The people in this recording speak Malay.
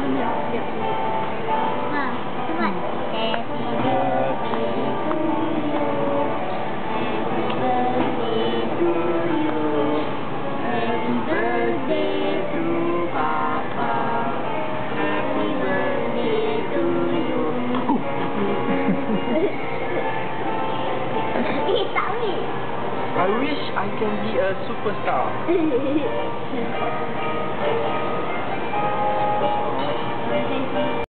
cepat. Happy birthday to Papa. Happy birthday to you. Tak boleh. I wish I can be a superstar.